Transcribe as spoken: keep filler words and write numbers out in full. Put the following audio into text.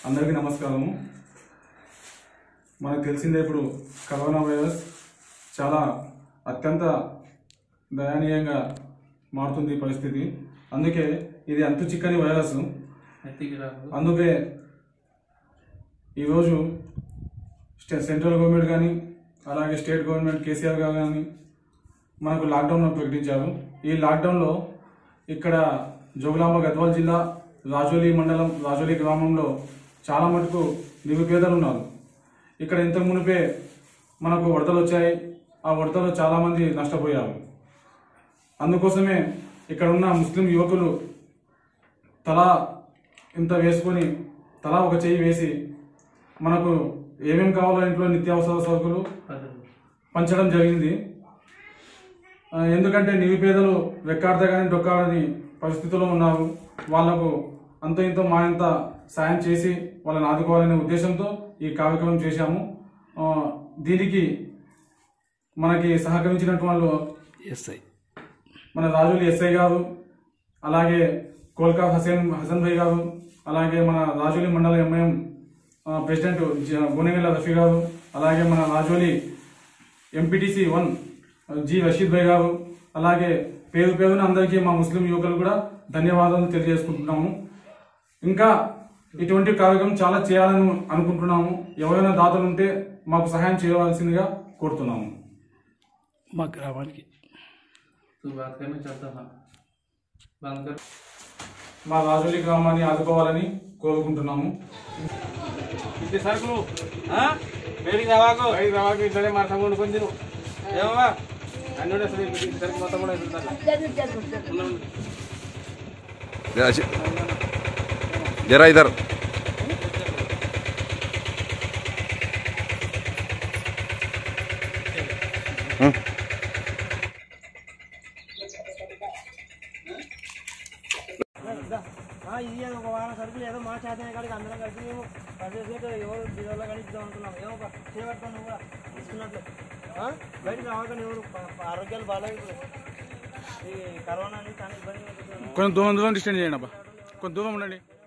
అందరికీ నమస్కారము। మనకు తెలిసిందే ఇప్పుడు కరోనా వైరస్ చాలా అత్యంత దయనీయంగా మారుతుంది పరిస్థితి। అందుకే ఇది అంతు చిక్కని వైరస్। అందుకే ఈరోజు సెంట్రల్ గవర్నమెంట్ కానీ అలాగే స్టేట్ గవర్నమెంట్ కేసీఆర్ గారు కానీ మనకు లాక్డౌన్ ప్రకటించారు। ఈ లాక్డౌన్లో ఇక్కడ జోగులాంబ గద్వాల జిల్లా రాజోలి మండలం రాజోలి గ్రామంలో చాలా మటుకు నిరుపేదలు ఉన్నారు। ఇక్కడ ఇంతకు మునిపే మనకు వరదలు వచ్చాయి। ఆ వరదలో చాలామంది నష్టపోయారు। అందుకోసమే ఇక్కడ ఉన్న ముస్లిం యువకులు తలా ఇంత వేసుకొని తలా ఒక చెయ్యి వేసి మనకు ఏమేమి కావాలో ఇంట్లో నిత్యావసర సరుకులు పంచడం జరిగింది। ఎందుకంటే నిరుపేదలు వెక్కాడితే కానీ డొక్కాడని పరిస్థితుల్లో ఉన్నారు। వాళ్లకు అంత ఇంత మా ఇంత సాయం చేసి వాళ్ళని ఆదుకోవాలనే ఉద్దేశంతో ఈ కార్యక్రమం చేశాము। దీనికి మనకి సహకరించినటువంటి వాళ్ళు ఎస్ఐ మన రాజోలి ఎస్ఐ గారు, అలాగే కోల్కా హసన్ హసన్ భాయ్ గారు, అలాగే మన రాజోలి మండల ఎంఐఎం ప్రెసిడెంట్ గోనెగల్ల రఫీ గారు, అలాగే మన Rajoli MPTC one G Rashid భాయ్ గారు, అలాగే పేరు పేరున అందరికీ మా ముస్లిం యువకులు కూడా ధన్యవాదాలు తెలియజేసుకుంటున్నాము। ఇంకా ఇటువంటి కార్యక్రమం చాలా చేయాలని అనుకుంటున్నాము। ఎవరైనా దాతలు ఉంటే మాకు సహాయం చేయవలసిందిగా కోరుతున్నాము। మా గ్రామానికి మా రాజోలి గ్రామాన్ని ఆదుకోవాలని కోరుకుంటున్నాము। ఇంటి సరుకులు బయటికి రావాకు బయటికి రావాకు ఇంట్లోనే మాట వండుకొని తిను ఏమమ్మా అన్నీ అసలు సరుకు మొత్తం కూడా जरा इधर ఇది ఒక వారం సరుకులు ఏదో మా చేతనే కాడికి అందరం కలిసి మేము పనిచేసినట్టు ఎవరు జీరోలో కానీ ఇద్దాం అనుకున్నాం। ఏమో చేపడతాం నువ్వు కూడా తీసుకున్నట్లు బయటకు రావకుండా ఎవరు ఆరోగ్యాలు బాగాలేదు। ఈ కరోనా కానీ ఇబ్బంది కొంచెం దూరం దూరం డిస్టెన్స్ చేయండి అబ్బా, కొంచెం దూరం ఉండండి।